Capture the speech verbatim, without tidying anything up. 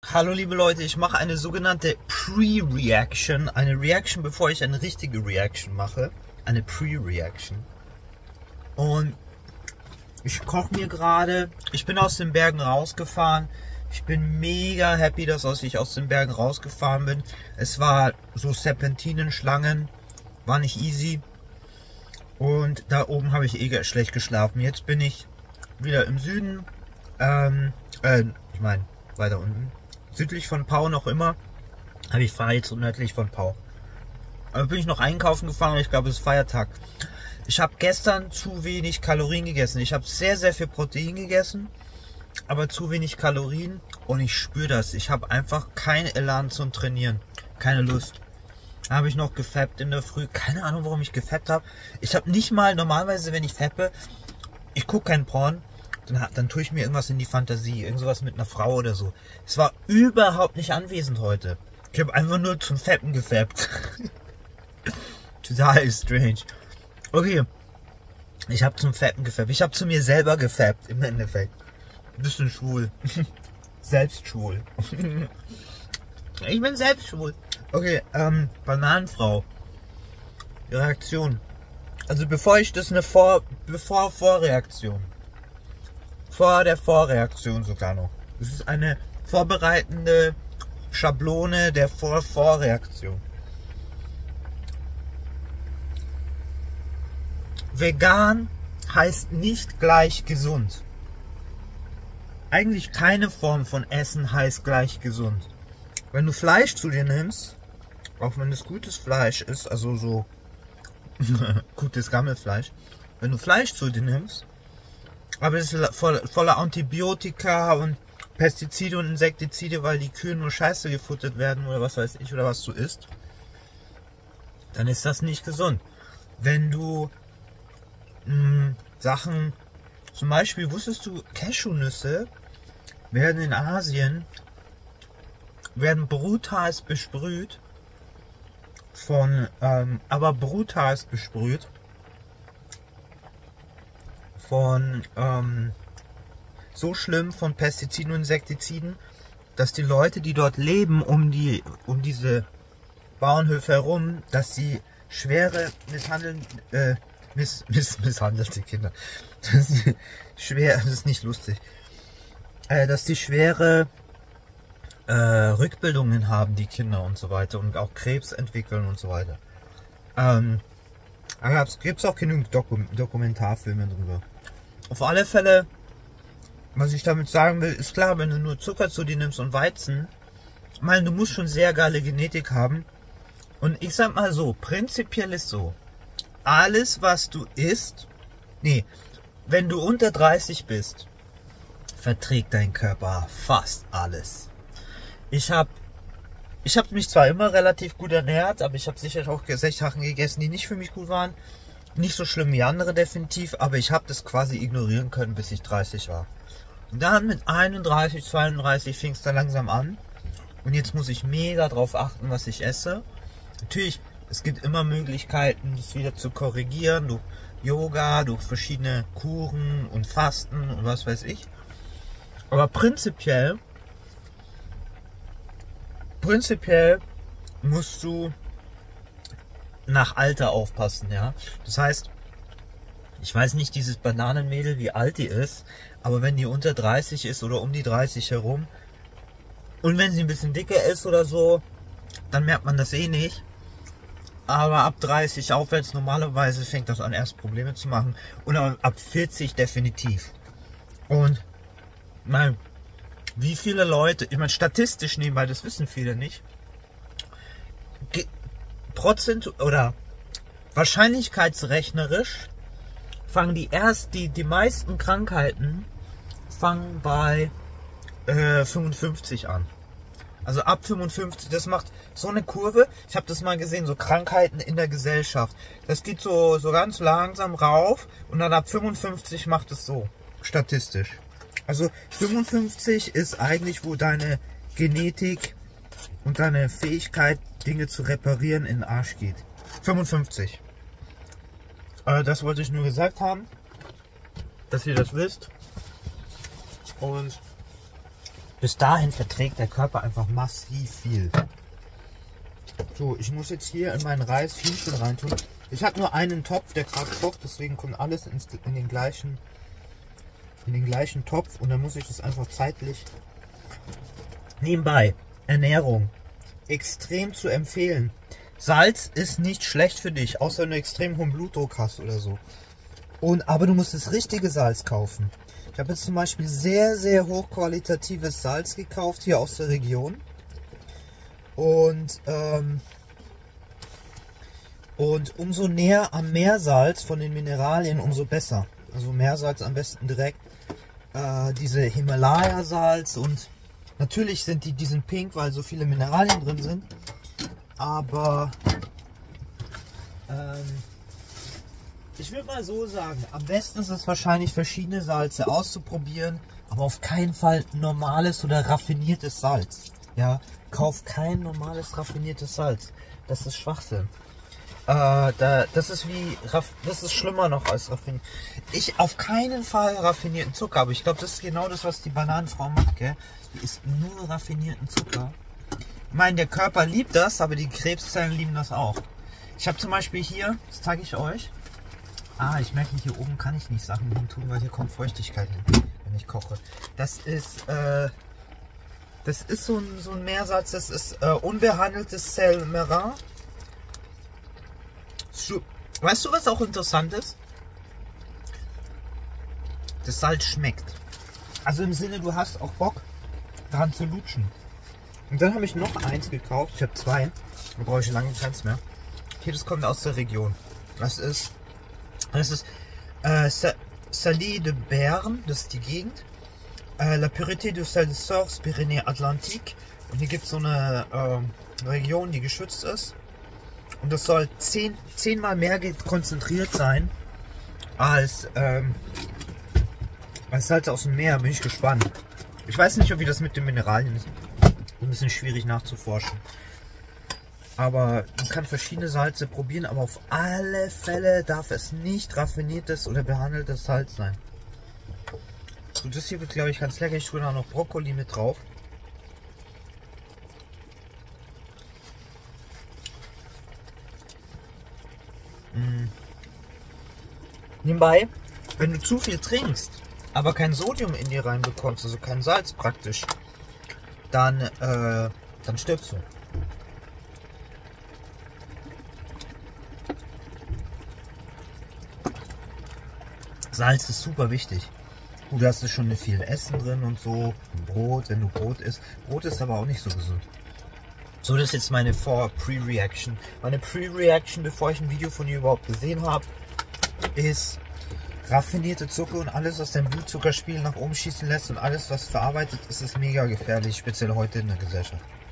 Hallo liebe Leute, ich mache eine sogenannte Pre-Reaction, eine Reaction, bevor ich eine richtige Reaction mache, eine Pre-Reaction. Und ich koche mir gerade, ich bin aus den Bergen rausgefahren, ich bin mega happy, dass ich aus den Bergen rausgefahren bin. Es war so Serpentinenschlangen, war nicht easy und da oben habe ich eh schlecht geschlafen. Jetzt bin ich wieder im Süden, ähm, äh, ich meine weiter unten. Südlich von Pau noch immer, aber ich fahre jetzt nördlich von Pau. Aber bin ich noch einkaufen gefahren, ich glaube es ist Feiertag. Ich habe gestern zu wenig Kalorien gegessen. Ich habe sehr, sehr viel Protein gegessen, aber zu wenig Kalorien und ich spüre das. Ich habe einfach keinen Elan zum Trainieren, keine Lust. Da habe ich noch gefappt in der Früh, keine Ahnung warum ich gefappt habe. Ich habe nicht mal, normalerweise wenn ich fappe, ich gucke kein Porn. Dann, dann tue ich mir irgendwas in die Fantasie, irgendwas mit einer Frau oder so. Es war überhaupt nicht anwesend heute. Ich habe einfach nur zum Fetten gefappt. Total strange. Okay, ich habe zum Fetten gefappt. Ich habe zu mir selber gefappt, im Endeffekt. Ein bisschen schwul. Selbst schwul. Ich bin selbst schwul. Okay, ähm, Bananenfrau. Die Reaktion. Also bevor ich das eine Vor... Bevor Vorreaktion. Vor der Vorreaktion sogar noch. Das ist eine vorbereitende Schablone der Vor-Vorreaktion. Vegan heißt nicht gleich gesund. Eigentlich keine Form von Essen heißt gleich gesund. Wenn du Fleisch zu dir nimmst, auch wenn es gutes Fleisch ist, also so gutes Gammelfleisch, wenn du Fleisch zu dir nimmst, aber es ist voll, voller Antibiotika und Pestizide und Insektizide, weil die Kühe nur Scheiße gefuttert werden oder was weiß ich oder was du isst, dann ist das nicht gesund. Wenn du mh, Sachen, zum Beispiel wusstest du, Cashewnüsse werden in Asien, werden brutalst besprüht, von, ähm, aber brutalst besprüht, von ähm, so schlimm von Pestiziden und Insektiziden, dass die Leute, die dort leben, um die um diese Bauernhöfe herum, dass sie schwere misshandeln, äh, miss, miss, misshandelte Kinder, das ist schwer, das ist nicht lustig, äh, dass die schwere äh, Rückbildungen haben, die Kinder und so weiter und auch Krebs entwickeln und so weiter. Ähm, da gibt es auch genügend Dokum Dokumentarfilme drüber. Auf alle Fälle, was ich damit sagen will, ist klar, wenn du nur Zucker zu dir nimmst und Weizen, ich meine, du musst schon sehr geile Genetik haben. Und ich sag mal so, prinzipiell ist so, alles was du isst, nee, wenn du unter dreißig bist, verträgt dein Körper fast alles. Ich habe ich hab mich zwar immer relativ gut ernährt, aber ich habe sicher auch Sachen gegessen, die nicht für mich gut waren. Nicht so schlimm wie andere definitiv, aber ich habe das quasi ignorieren können, bis ich dreißig war. Und dann mit einunddreißig, zweiunddreißig fing es dann langsam an. Und jetzt muss ich mega drauf achten, was ich esse. Natürlich, es gibt immer Möglichkeiten, das wieder zu korrigieren, durch Yoga, durch verschiedene Kuren und Fasten und was weiß ich. Aber prinzipiell, prinzipiell musst du nach Alter aufpassen, ja. Das heißt, ich weiß nicht, dieses Bananenmädel, wie alt die ist, aber wenn die unter dreißig ist oder um die dreißig herum und wenn sie ein bisschen dicker ist oder so, dann merkt man das eh nicht. Aber ab dreißig aufwärts normalerweise fängt das an, erst Probleme zu machen und ab vierzig definitiv. Und mein, wie viele Leute, ich meine statistisch nebenbei, das wissen viele nicht, Prozent oder wahrscheinlichkeitsrechnerisch fangen die erst die die meisten Krankheiten fangen bei äh, fünfundfünfzig an. Also ab fünfundfünfzig, das macht so eine Kurve. Ich habe das mal gesehen, so Krankheiten in der Gesellschaft. Das geht so so ganz langsam rauf und dann ab fünfundfünfzig macht es so statistisch. Also fünfundfünfzig ist eigentlich, wo deine Genetik und deine Fähigkeit, Dinge zu reparieren, in den Arsch geht. fünfundfünfzig. Äh, das wollte ich nur gesagt haben, dass ihr das wisst. Und bis dahin verträgt der Körper einfach massiv viel. So, ich muss jetzt hier in meinen Reis Hühnchen reintun. Ich habe nur einen Topf, der gerade kocht, deswegen kommt alles ins, in, den gleichen, in den gleichen Topf und dann muss ich das einfach zeitlich... Nebenbei, Ernährung. Extrem zu empfehlen. Salz ist nicht schlecht für dich, außer wenn du extrem hohen Blutdruck hast oder so. Und, aber du musst das richtige Salz kaufen. Ich habe jetzt zum Beispiel sehr, sehr hochqualitatives Salz gekauft hier aus der Region. Und, ähm, und umso näher am Meersalz von den Mineralien, umso besser. Also Meersalz am besten direkt. Äh, diese Himalaya-Salz und natürlich sind die, die sind pink, weil so viele Mineralien drin sind. Aber ähm, ich würde mal so sagen, am besten ist es wahrscheinlich verschiedene Salze auszuprobieren, aber auf keinen Fall normales oder raffiniertes Salz. Ja, kauf kein normales raffiniertes Salz. Das ist Schwachsinn. Äh, da, das ist wie, das ist schlimmer noch als raffiniert. Ich auf keinen Fall raffinierten Zucker, aber ich glaube, das ist genau das, was die Bananenfrau macht, gell? Die isst nur raffinierten Zucker. Ich meine, der Körper liebt das, aber die Krebszellen lieben das auch. Ich habe zum Beispiel hier, das zeige ich euch. Ah, ich merke, hier oben kann ich nicht Sachen hin tun, weil hier kommt Feuchtigkeit hin, wenn ich koche. Das ist, äh, das ist so ein, so ein Meersalz, das ist äh, unbehandeltes Sel Marin. Weißt du, was auch interessant ist? Das Salz schmeckt. Also im Sinne, du hast auch Bock daran zu lutschen. Und dann habe ich noch eins gekauft. Ich habe zwei. Da brauche ich lange keins mehr. Hier, das kommt aus der Region. Das ist, das ist äh, Saly de Berne, das ist die Gegend. Äh, La Pureté du Sel de Source, Pyrénées Atlantique. Und hier gibt es so eine äh, Region, die geschützt ist. Und das soll zehn, zehnmal mehr konzentriert sein als, ähm, als Salz aus dem Meer. Bin ich gespannt. Ich weiß nicht, ob wie das mit den Mineralien ist. Ein bisschen schwierig nachzuforschen. Aber man kann verschiedene Salze probieren, aber auf alle Fälle darf es nicht raffiniertes oder behandeltes Salz sein. So, das hier wird, glaube ich, ganz lecker. Ich tue da noch Brokkoli mit drauf. Mm. Nebenbei, wenn du zu viel trinkst, aber kein Sodium in dir reinbekommst, also kein Salz praktisch, dann, äh, dann stirbst du. Salz ist super wichtig. Du hast es schon viel Essen drin und so, Brot, wenn du Brot isst. Brot ist aber auch nicht so gesund. So, das ist jetzt meine Vor-Pre-Reaction. Meine Pre-Reaction, bevor ich ein Video von ihr überhaupt gesehen habe, ist raffinierte Zucker und alles, was dein Blutzuckerspiegel nach oben schießen lässt und alles, was verarbeitet ist, ist mega gefährlich, speziell heute in der Gesellschaft.